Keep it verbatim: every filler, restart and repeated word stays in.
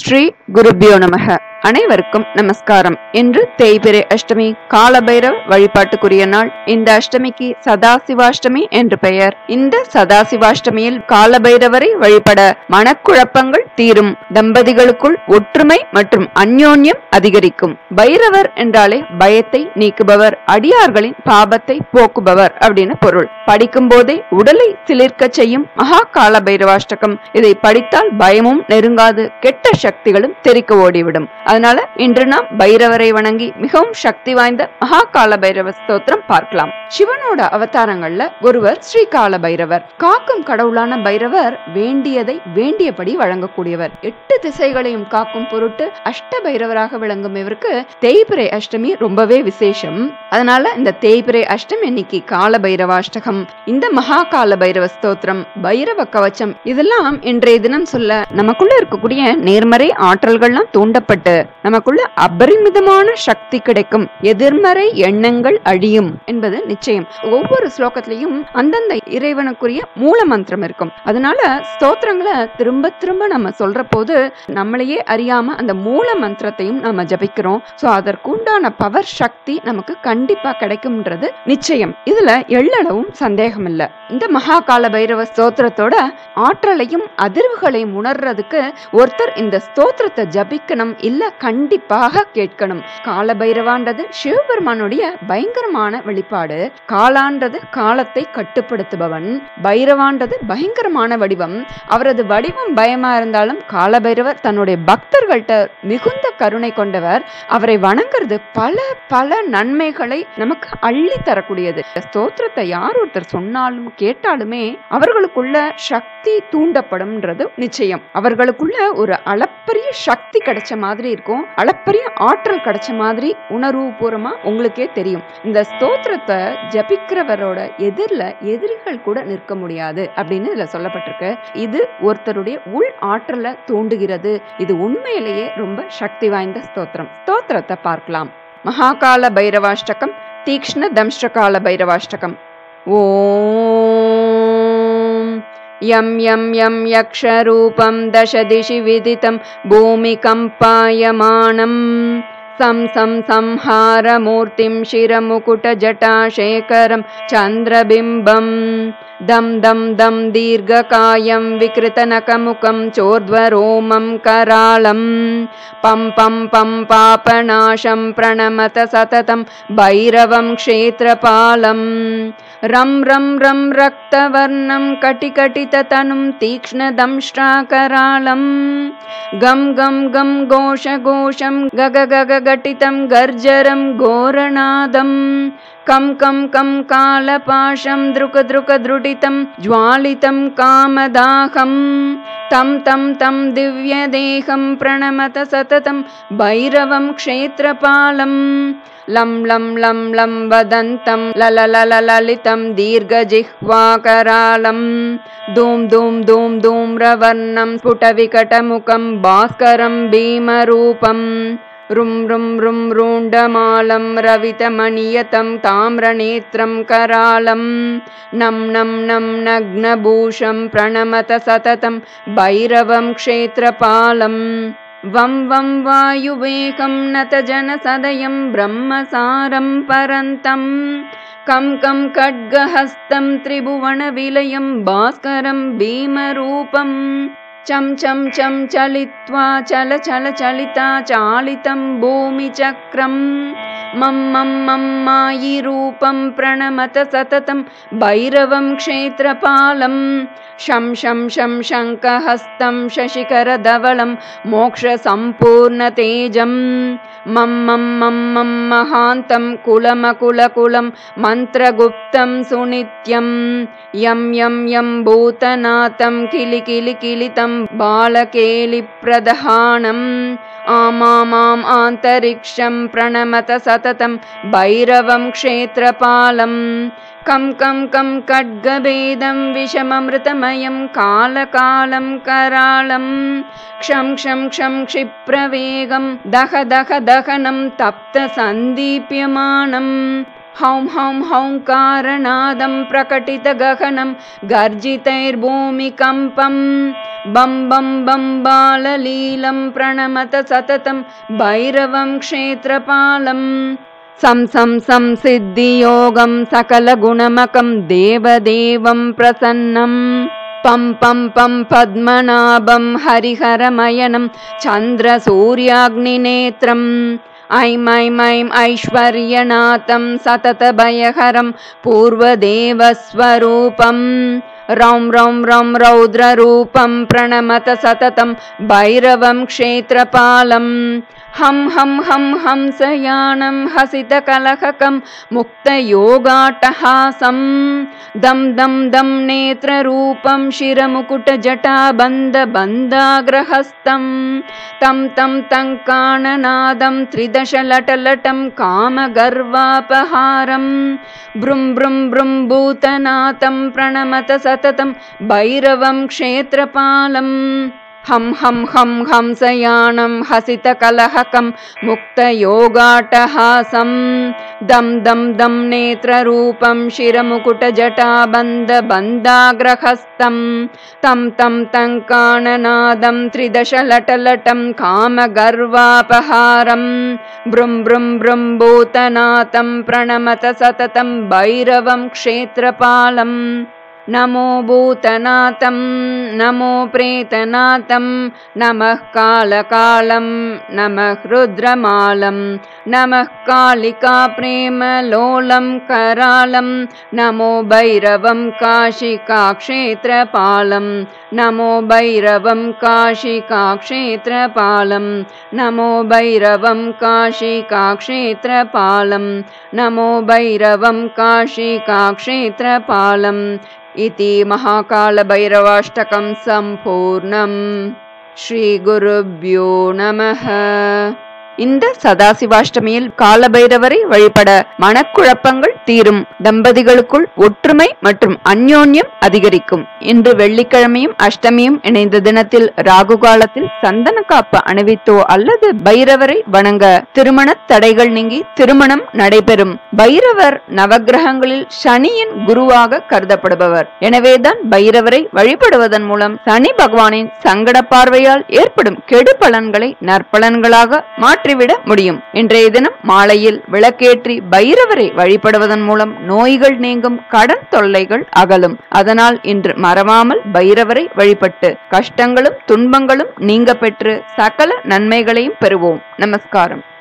ஸ்ரீ குருபியோ நமக. அனைவருக்கும் நமஸ்காரம். இன்று தேய்பிறை அஷ்டமி, காலபைரவ வழிபாட்டுக்குரிய நாள். இந்த அஷ்டமிக்கு சதாசிவாஷ்டமி என்று பெயர். இந்த சதாசிவாஷ்டமியில் காலபைரவரை வழிபட மனக்குழப்பங்கள் தீரும், தம்பதிகளுக்குள் ஒற்றுமை மற்றும் அந்யோன்யம் அதிகரிக்கும். பைரவர் என்றாலே பயத்தை நீக்குபவர், அடியார்களின் பாபத்தை போக்குபவர் அப்படின்னு பொருள். படிக்கும் போதே உடலை சிலிர்க்க செய்யும் மகா கால பைரவாஷ்டகம். இதை படித்தால் பயமும் நெருங்காது, கெட்ட சக்திகளும் தெறிக்க ஓடிவிடும். அதனால இன்று நாம் பைரவரை வணங்கி மிகவும் சக்தி வாய்ந்த மகா கால பைரவ ஸ்தோத்திரம் பார்க்கலாம். சிவனோட அவதாரங்கள்ல ஒருவர் ஸ்ரீ கால பைரவர். காக்கும் கடவுளான பைரவர் வேண்டியதை வேண்டியபடி வழங்கக்கூடியவர். எட்டு திசைகளையும் காக்கும் பொருட்டு அஷ்ட பைரவராக விளங்கும் இவருக்கு தேய்பிறை அஷ்டமி ரொம்பவே விசேஷம். அதனால இந்த தேய்பிறை அஷ்டமி இன்னைக்கு கால பைரவாஷ்டகம், இந்த மகா கால பைரவ ஸ்தோத்திரம், பைரவ கவச்சம் இதெல்லாம் இன்றைய தினம் சொல்ல நமக்குள்ள இருக்கக்கூடிய நேர்மறை ஆற்றல்கள்லாம் தூண்டப்பட்டு நமக்குள்ள அபரிமிதமான சக்தி கிடைக்கும், எதிர்மறை எண்ணங்கள் அழியும் என்பது நிச்சயம். ஒவ்வொரு ஸ்லோகத்திலையும் அந்தந்த இறைவனுக்குரிய மூல மந்திரம் இருக்கும். அதனால ஸ்தோத்திரங்களை திரும்ப திரும்ப நம்ம சொல்ற போது நம்மளையே அறியாம அந்த மூல மந்திரத்தையும் நம்ம ஜபிக்கிறோம். சோ அதற்குண்டான பவர் சக்தி நமக்கு கண்டிப்பா கிடைக்கும்ன்றது நிச்சயம். இதுல எள்ளளவும் சந்தேகம் இல்ல. இந்த மகா கால பைரவ ஸ்தோத்திரத்தோட ஆற்றலையும் அதிர்வுகளையும் உணர்றதுக்கு ஒருத்தர் இந்த ஸ்தோத்திரத்தை ஜபிக்கணும், இல்ல கண்டிப்பாக கேட்கணும். கால பைரவான்றது சிவபெருமானுடைய பயங்கரமான வெளிப்பாடு. காலான்றது காலத்தை கட்டுப்படுத்துபவன், பைரவான்றது பயங்கரமான வடிவம். அவரது வடிவம் பயமா இருந்தாலும் கால பைரவர் தன்னுடைய பக்தர்கள்ட்ட மிகுந்த கருணை கொண்டவர். அவரை வணங்குறது பல பல நன்மைகளை நமக்கு அள்ளி தரக்கூடியது. ஸ்தோத்திரத்தை யார் ஒருத்தர் சொன்னாலும் கேட்டாலுமே அவர்களுக்குள்ள சக்தி தூண்டப்படும்ன்றது நிச்சயம். அவர்களுக்குள்ள ஒரு அளப்பரிய சக்தி கிடைச்ச மாதிரி இருக்கும், அளப்பரிய ஆற்றல் கிடைச்ச மாதிரி உணர்வு பூர்வமா உங்களுக்கே தெரியும். இந்த ஸ்தோத்திரத்தை ஜபிக்கிறவரோட எதிரில எதிரிகள் கூட நிற்க முடியாது அப்படின்னு இதுல சொல்லப்பட்டிருக்கு. இது ஒருத்தருடைய உள் ஆற்றலை தூண்டுகிறது. இது உண்மையிலேயே ரொம்ப சக்தி வாய்ந்த ஸ்தோத்திரம். ஸ்தோத்திரத்தை பார்க்கலாம். மகாகால பைரவாஷ்டகம், தீக்ஷ்ண தம்ஷ்டகால பைரவாஷ்டகம். ஓம் யம் யம் யம் யக்ஷரூபம் தச திஷி விதிதம் பூமிகம்பாயமானம் சம் சம் சம்ஹாரமூர்த்திம் சிரமுகுடஜட்டாசேகரம் சந்திரபிம்பம் தம் தம் தம் தீர்க்ககாயம் விக்ருதநகமுகம் சோர்த்வரோமம் கராளம் பம் பம் பம் பாபநாசம் பிரணமத சததம் பைரவம் க்ஷேத்ரபாலம் ரம் ரம் ரம் ரக்தவர்ணம் கட்டிகட்டிததனும் தீக்ஷ்ணதம்ஷ்ட்ராகராளம் கம் கம் கம் கோஷ கோஷம் கக கக கட்டிதம் கர்ஜரம் கோரநாதம் கம் கம் கம் காலபாஷம் த்ருக த்ருக த்ருடிதம் ஜ்வாலிதம் காமதாகம் தம் தம் தம் திவ்யதேகம் பிரணமத சததம் பைரவம் க்ஷேத்ரபாலம் லம் லம் லம் லம் வதந்தம் லலலலலிதம் தீர்க்கஜிஹ்வாகராளம் தூம் தூம் தூம் தூம்ரவர்ணம் ஸ்புடவிகடமுகம் பாஸ்கரம் பீமரூபம் ரும் ரும் ரும் ரூண்டமாலம் ரவிதமணியதம் தாம்ரநேத்ரம் கராளம் நம் நம் நம் நக்னபூஷம் பிரணமத சததம் பைரவம் க்ஷேத்ரபாலம் வம் வம் வாயுவேகம் நத ஜனசதயம் பிரம்மசாரம் பரந்தம் கம் கம் கட்கஹஸ்தம் திரிபுவன விலயம் பாஸ்கரம் பீமரூபம் चम चम चम चलित्वा चल चल चलिता चालितं भूमिचक्रं मम मम मम मायि रूपं प्रणमत सततं भैरवं क्षेत्रपालं शं शं शं शङ्खहस्तं शशिकरधवलं मोक्षसम्पूर्णतेजं मम मम मम मम महान्तं कुलमकुलकुलं मन्त्रगुप्तं सुनित्यं यं यं यं भूतनाथं किलि किलि किलितं बालकेलि प्रदहानं आमामाम् आन्तरिक्षं प्रणमत सततं भैरवं क्षेत्रपालं कं कं कं खड्गभेदं विषममृतमयं कालकालं करालं क्षं क्षं क्षं क्षिप्रवेगं दह दह दहनं तप्त सन्दीप्यमानं हौं हौं हौंकारनादं प्रकटितगहनं गर्जितैर्भूमिकम्पं बं बं बं बाललीलं प्रणमत सततं भैरवं क्षेत्रपालं सं सं संसिद्धियोगं सकलगुणमकं देवदेवं प्रसन्नं पं पं पं पद्मनाभं हरिहरमयनं चन्द्रसूर्याग्निनेत्रम् ऐं ऐं ऐं ऐश्वर्यनाथं सततभयहरं पूर्वदेवस्वरूपं रौं रौं रौं रौद्ररूपं प्रणमत सततं भैरवं क्षेत्रपालं हं हं हं हंसयानं हसितकलहकं मुक्तयोगाट्टहासं दं दं दं नेत्ररूपं शिरमुकुटजटाबन्धबन्धाग्रहस्तं तं तं तं काणनादं त्रिदशलटलटं कामगर्वापहारं भ्रुं भ्रुं भ्रुं भूतनाथं प्रणमत सततं भैरवं क्षेत्रपालं हं हं हं हंसयानं हसितकलहकं मुक्तयोगाट्टहासं दं दं दं नेत्ररूपं शिरमुकुटजटाबन्धबन्धाग्रहस्तं तं तं तं काणनादं त्रिदशलटलटं कामगर्वापहारं भ्रुं भ्रुं भ्रुं भूतनाथं प्रणमत सततं भैरवं क्षेत्रपालं नमो भूतनाथं नमो प्रेतनाथं नमः कालकालं नमः रुद्रमालं नमः कालिकाप्रेमलोलं करालं नमो भैरवं काशिकाक्षेत्रपालं नमो भैरवं काशिकाक्षेत्रपालं नमो भैरवं काशिकाक्षेत्रपालं नमो भैरवं काशिकाक्षेत्रपालं इति महाकालभैरवाष्टकं सम्पूर्णम्। श्री गुरुभ्यो நமः. இந்த சதாசிவாஷ்டமியில் காலபைரவரை வழிபட மனக்குழப்பங்கள் தீரும், தம்பதிகளுக்குள் ஒற்றுமை மற்றும் அந்யோன்யம் அதிகரிக்கும். இன்று வெள்ளிக்கிழமையும் அஷ்டமியும் இணைந்த தினத்தில் ராகு காலத்தில் சந்தன காப்பு அணிவித்தோ அல்லது பைரவரை வணங்க திருமண தடைகள் நீங்கி திருமணம் நடைபெறும். பைரவர் நவகிரகங்களில் சனியின் குருவாக கருதப்படுபவர். எனவேதான் பைரவரை வழிபடுவதன் மூலம் சனி பகவானின் சங்கட பார்வையால் ஏற்படும் கெடு பலன்களை நற்பலன்களாக மாற்றி விட முடியும். இன்றைய தினம் மாலையில் விளக்கேற்றி பைரவரை வழிபடுவதன் மூலம் நோய்கள் நீங்கும், கடன் தொல்லைகள் அகலும். அதனால் இன்று மறவாமல் பைரவரை வழிபட்டு கஷ்டங்களும் துன்பங்களும் நீங்க பெற்று சகல நன்மைகளையும் பெறுவோம். நமஸ்காரம்.